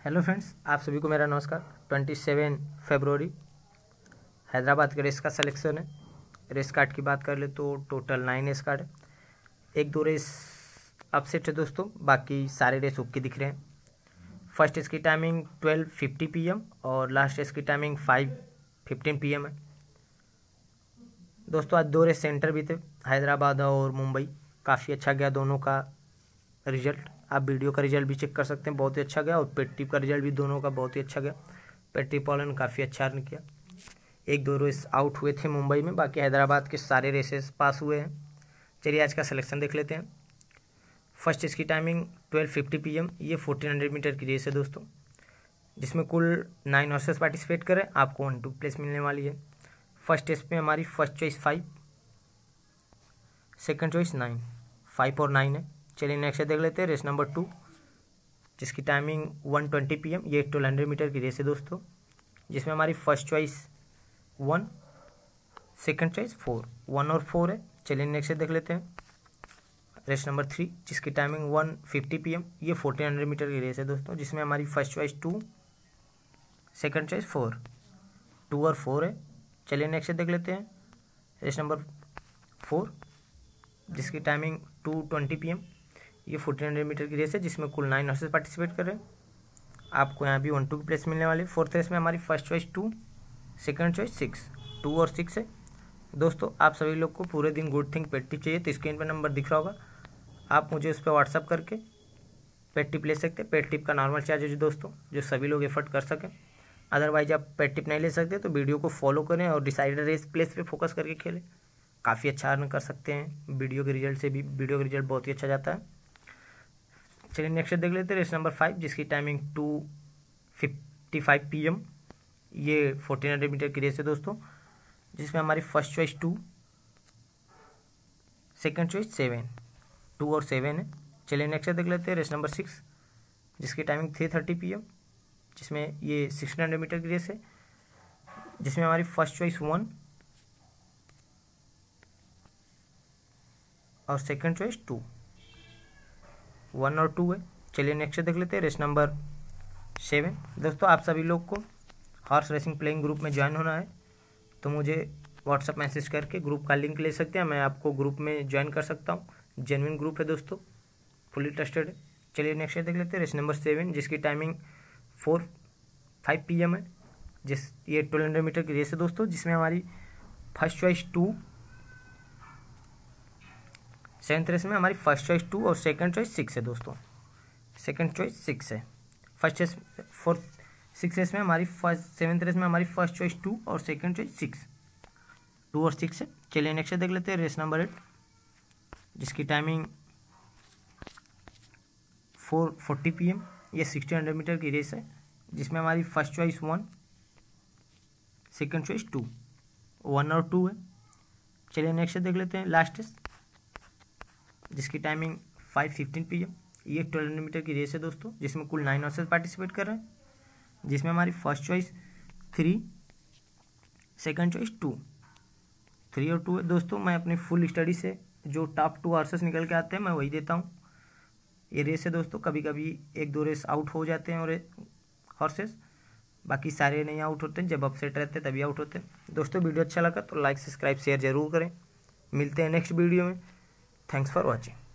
Hello friends, आप सभी को मेरा नमस्कार। 27 फरवरी हैदराबाद के रेस का सिलेक्शन है। रेस कार्ड की बात कर ले तो टोटल 9 रेस कार्ड है। एक दो रेस अपसेट है दोस्तों, बाकी सारे रेस ओके दिख रहे हैं। फर्स्ट रेस की टाइमिंग 12:50 PM और लास्ट रेस की टाइमिंग 5:15 PM है। दोस्तों आज दो रेस सेंटर भी थे, हैदराबाद और मुंबई। काफ़ी अच्छा गया दोनों का रिजल्ट। आप वीडियो का रिजल्ट भी चेक कर सकते हैं, बहुत ही अच्छा गया। और पेट्रिप का रिजल्ट भी दोनों का बहुत ही अच्छा गया। पेट्रिप वालों ने काफ़ी अच्छा रन किया। एक दो रेस आउट हुए थे मुंबई में, बाकी हैदराबाद के सारे रेसेस पास हुए हैं। चलिए आज का सिलेक्शन देख लेते हैं। फर्स्ट इसकी टाइमिंग 12:50 PM। ये 1400 मीटर की रेस है दोस्तों, जिसमें कुल 9 हॉर्सेस पार्टिसिपेट करें। आपको 1-2 प्लेस मिलने वाली है। फर्स्ट टेस्ट में हमारी फर्स्ट चॉइस 5, सेकंड चॉइस 9, 5 और 9 है। चलिए नेक्स्ट देख लेते हैं रेस नंबर 2, जिसकी टाइमिंग 1:20 PM। ये 1200 मीटर की रेस है दोस्तों, जिसमें हमारी फर्स्ट चॉइस 1, सेकंड चॉइस 4, 1 और 4 है। चलिए नेक्स्ट देख लेते हैं रेस नंबर 3, जिसकी टाइमिंग 1:50 PM। ये 1400 मीटर की रेस है दोस्तों, जिसमें हमारी फर्स्ट चॉइस 2, सेकंड चॉइस 4, 2 और 4 है। चलिए नेक्स्ट देख लेते हैं रेस नंबर 4, जिसकी टाइमिंग 2:20 PM। ये 1400 मीटर की रेस है, जिसमें कुल 9 हॉर्सेस पार्टिसिपेट कर रहे हैं। आपको यहाँ भी 1-2 की प्लेस मिलने वाली है। फोर्थ रेस में हमारी फर्स्ट चॉइस 2, सेकंड चॉइस 6, 2 और 6 है। दोस्तों आप सभी लोग को पूरे दिन गुड थिंग पेट टिप चाहिए तो स्क्रीन पर नंबर दिख रहा होगा, आप मुझे उस पर व्हाट्सअप करके पेट टिप ले सकते हैं। पेट टिप का नॉर्मल चार्ज है दोस्तों, जो सभी लोग एफर्ट कर सकें। अदरवाइज आप पेट टिप नहीं ले सकते तो वीडियो को फॉलो करें और डिसाइडेड रेस प्लेस पे फोकस करके खेलें। काफ़ी अच्छा अर्न कर सकते हैं वीडियो के रिजल्ट से भी। वीडियो का रिजल्ट बहुत ही अच्छा जाता है। चलिए नेक्स्ट देख लेते हैं रेस नंबर 5, जिसकी टाइमिंग 2:55 PM। ये 1400 मीटर की रेस है दोस्तों, जिसमें हमारी फर्स्ट चॉइस 2, सेकंड चॉइस 7, 2 और 7 है। चलिए नेक्स्ट देख लेते हैं रेस नंबर 6, जिसकी टाइमिंग 3:30 PM। जिसमें ये 1600 मीटर की रेस है, जिसमें हमारी फर्स्ट चॉइस 1 और सेकंड चॉइस 2, 1 और 2 है। चलिए नेक्स्ट देख लेते हैं रेस नंबर 7। दोस्तों आप सभी लोग को हॉर्स रेसिंग प्लेइंग ग्रुप में ज्वाइन होना है तो मुझे व्हाट्सअप मैसेज करके ग्रुप का लिंक ले सकते हैं। मैं आपको ग्रुप में ज्वाइन कर सकता हूँ। जेन्युइन ग्रुप है दोस्तों, फुली ट्रस्टेड है। चलिए नेक्स्ट देख लेते हैं रेस नंबर 7, जिसकी टाइमिंग 4:05 PM है। ये 1200 मीटर की रेस है दोस्तों, जिसमें हमारी फर्स्ट चॉइस 2, सेवन्थ रेस में हमारी फर्स्ट चॉइस 2 और सेकंड चॉइस 6 है दोस्तों। सेकंड चॉइस 6 है। फर्स्ट रेस 6 रेस में हमारी सेवन्थ रेस में हमारी फर्स्ट चॉइस 2 और सेकंड चॉइस 6, 2 और 6 है। चलिए नेक्स्ट देख लेते हैं रेस नंबर 8, जिसकी टाइमिंग 4:40 PM। ये 1600 मीटर की रेस है, जिसमें हमारी फर्स्ट चॉइस 1, सेकंड चॉइस 2, 1 और 2 है। चलिए नेक्स्ट देख लेते हैं लास्ट रेस, जिसकी टाइमिंग 5:15 PM। ये 1200 मीटर की रेस है दोस्तों, जिसमें कुल 9 हॉर्सेस पार्टिसिपेट कर रहे हैं। जिसमें हमारी फर्स्ट चॉइस 3, सेकंड चॉइस 2, 3 और 2 है। दोस्तों मैं अपनी फुल स्टडी से जो टॉप 2 हॉर्सेस निकल के आते हैं मैं वही देता हूँ। ये रेस है दोस्तों, कभी कभी 1-2 रेस आउट हो जाते हैं और हॉर्सेस, बाकी सारे नहीं आउट होते हैं। जब अपसेट रहते हैं तभी आउट होते हैं। दोस्तों वीडियो अच्छा लगा तो लाइक, सब्सक्राइब, शेयर जरूर करें। मिलते हैं नेक्स्ट वीडियो में। Thanks for watching.